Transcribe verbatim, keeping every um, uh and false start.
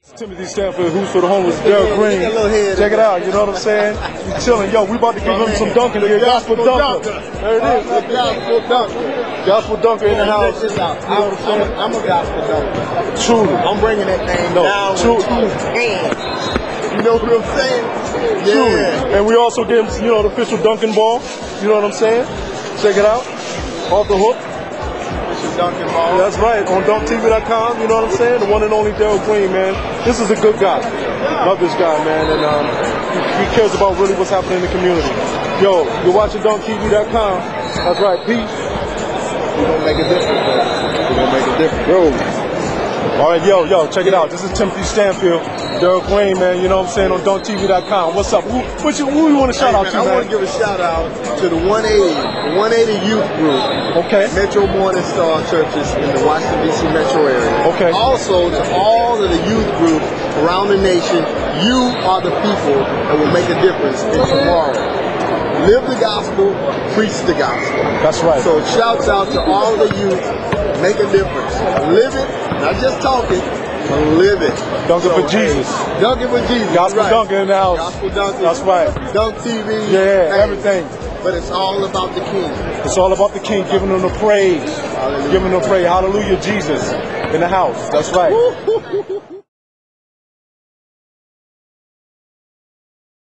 Timothy Stanford, who's for the homeless, Derek Green. Check it out, you know what I'm saying? We chilling. Yo, we about to give him some dunking here. Gospel Dunker. There it is. Gospel Dunker. Gospel Dunker in the house. You know what I'm saying? I'm a gospel dunker. Truly. I'm bringing that name No, down true. with two hands. You know what I'm saying? Truly. Yeah. And we also give him, you know, the official dunking ball. You know what I'm saying? Check it out. Off the hook. Dunking ball. That's right, on Dunk T V dot com, you know what I'm saying? The one and only Derek Green, man. This is a good guy. Love this guy, man, and um, he, he cares about really what's happening in the community. Yo, you're watching Dunk T V dot com. That's right, peace. We're going to make a difference, bro. We're going to make a difference. Yo. All right, yo, yo, check it out. This is Timothy Stanfield, Derek Green, man, you know what I'm saying, on Dunk T V dot com. What's up? Who, what you, who you want to shout Hey, out man, to, I man? want to give a shout out to the one eighty, the one eighty youth group. Okay. Metro Morning Star churches in the Washington, D C metro area. Okay. Also, to all of the youth groups around the nation, you are the people that will make a difference in tomorrow. Live the gospel, preach the gospel. That's right. So shouts out to all the youth, make a difference. Live it, not just talk it, but live it. Dunking So, for Jesus. Hey, dunking for Jesus. Gospel right. Dunker in the house. Gospel Dunker. That's right. Dunk T V. Yeah, hey, everything. But it's all about the King. It's all about the King, giving them the praise. Hallelujah. Giving them praise. Hallelujah, Jesus in the house. That's right.